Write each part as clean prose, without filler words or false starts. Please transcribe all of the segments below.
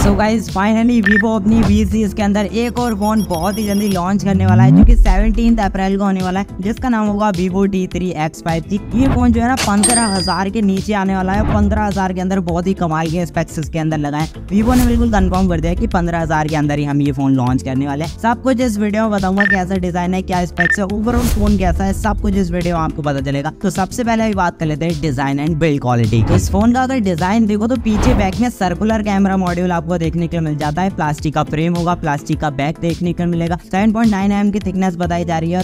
सो guys finally Vivo अपनी V series के अंदर एक और फोन बहुत ही जल्दी लॉन्च करने वाला है जो कि 17 अप्रैल को होने वाला है, जिसका नाम होगा Vivo T3 X5G। ये फोन जो है ना 15,000 के नीचे आने वाला है। 15,000 के अंदर बहुत ही कमाल के स्पेक्स इसके अंदर लगाए। वीवो ने बिल्कुल कंफर्म कर दिया कि 15,000 के अंदर ही हम ये फोन लॉन्च करने वाले हैं। सब कुछ इस वीडियो में बताऊंगा, कैसा डिजाइन है, क्या स्पेक्स है, ओवरऑल फोन कैसा है, सब कुछ इस वीडियो में आपको पता चलेगा। तो सबसे पहले अभी बात कर लेते हैं डिजाइन एंड बिल्ड क्वालिटी। तो इस फोन का अगर डिजाइन देखो तो पीछे बैक में सर्कुलर कैमरा मॉड्यूल आपको देखने को मिल जाता है। प्लास्टिक का फ्रेम होगा, प्लास्टिक का बैक देखने को मिलेगा। 7.9 mm की थिकनेस बताई जा रही है और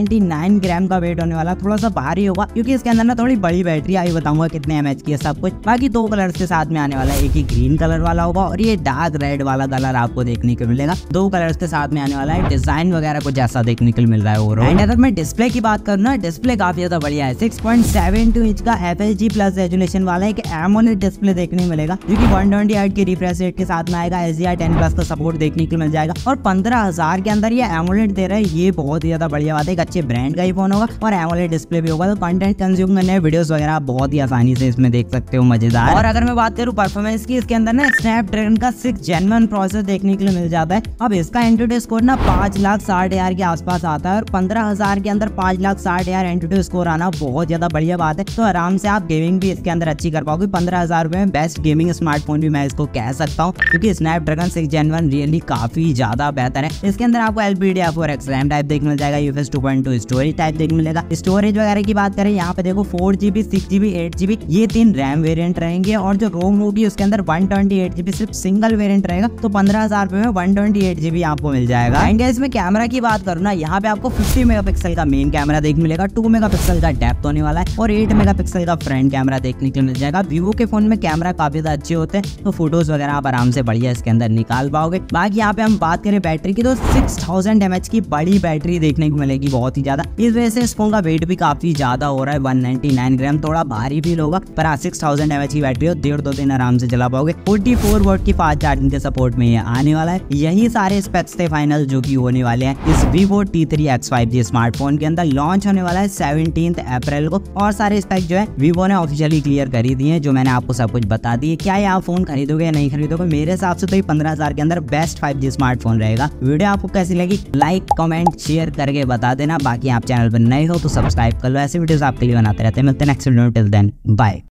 199 ग्राम का वेट होने वाला। थोड़ा सा भारी होगा क्योंकि इसके अंदर ना थोड़ी बड़ी बैटरी आई, बताऊंगा कितने mAh की है सब कुछ। बाकी दो कलर के साथ में आने वाला है, एक ही ग्रीन कलर वाला होगा और ये डार्क रेड वाला कलर आपको देखने को मिलेगा। दो कलर के साथ में आने वाला है। डिजाइन वगैरह कुछ ऐसा देखने को मिल रहा है ओवरऑल। एंड अगर मैं डिस्प्ले की बात करूँ ना, डिस्प्ले काफी ज्यादा बढ़िया है। 6.72 इंच का FHD प्लस रेजोल्यूशन वाला एक AMOLED डिस्प्ले देखने को मिलेगा जो कि 120 हर्ट्ज की रिफ्रेश रेट के साथ में आएगा। HDR10 प्लस का सपोर्ट देखने को मिल जाएगा और 15,000 के अंदर ये AMOLED दे रहा है। ये बहुत ही ज्यादा बढ़िया बात है। एक अच्छे ब्रांड का ही फोन होगा और AMOLED डिस्प्ले भी होगा, तो कंटेंट कंज्यूम करने वीडियोस वगैरह बहुत ही आसानी से इसमें देख सकते हो, मजेदार। और अगर मैं बात करूँ परफॉर्मेंस की, इसके अंदर ना स्नैपड्रैगन का 6 Gen 1 प्रोसेसर देखने के लिए मिल जाता है। अब इसका एंटुटू स्कोर ना 5,60,000 के आसपास आता है और 15,000 के अंदर 5,60,000 एंटुटू स्कोर आना बहुत ज्यादा बढ़िया बात है। तो आराम से आप गेमिंग भी इसके अंदर अच्छी कर पाओगे। 15,000 रुपए में बेस्ट गेमिंग स्मार्टफोन भी मैं इसको कह सकता हूँ, क्योंकि स्नैपड्रैगन 6 Gen 1 रियली काफी ज्यादा बेहतर है। इसके अंदर आपको LPDDR4X रैम टाइप देखने मिल जाएगा, UFS 2.2 स्टोरेज टाइप देखने मिलेगा। स्टोरेज वगैरह की बात करें, यहाँ पे देखो 4GB 6GB 8GB ये 3 रैम वेरिएंट रहेंगे और जो रोम होगी उसके अंदर 128GB सिर्फ सिंगल वेरिएंट रहेगा। तो 15,000 रुपए में 128GB आपको मिल जाएगा। एंड इसमें कैमरा की बात करूँ ना, यहाँ पे आपको 50 मेगापिक्सल का मेन कैमरा देखने मिलेगा, 2 मेगापिक्सल का डेप्थ होने वाला है और 8 मेगापिक्सल का फ्रंट कैमरा देखने को मिल जाएगा। वीवो के फोन में कैमरा काफी ज्यादा अच्छे होते हैं, तो फोटोज वगैरह आप आराम से बढ़िया इसके अंदर निकाल पाओगे। बाकी यहाँ पे हम बात करें बैटरी की, तो 6000 mAh की बड़ी बैटरी देखने को मिलेगी, बहुत ही ज्यादा। इस वजह से इस फोन का वेट भी काफी ज्यादा हो रहा है, 199 ग्राम, थोड़ा भारी फील होगा। पर 6000 mAh की बैटरी हो, 1.5-2 दिन आराम से चला पाओगे। 44 वोल्ट की फास्ट चार्जिंग के सपोर्ट में ये आने वाला है। यही सारे स्पेक्स थे फाइनल जो की होने वाले हैं इस Vivo T3 X5G स्मार्टफोन के अंदर। लॉन्च होने वाला है 17 अप्रैल को और सारे स्पेक्स जो है वीवो ने ऑफिशियली क्लियर करी दिए हैं, जो मैंने आपको सब कुछ बता दिए। क्या ये आप फोन खरीदोगे या नहीं खरीदोगे? मेरे हिसाब से तो ये 15,000 के अंदर बेस्ट 5G स्मार्टफोन रहेगा। वीडियो आपको कैसी लगी लाइक कमेंट शेयर करके बता देना। बाकी आप चैनल पर नए हो तो सब्सक्राइब कर लो, ऐसे वीडियोस आपके लिए बनाते रहते हैं। मिलते हैं नेक्स्ट वीडियो में, टिल देन बाय।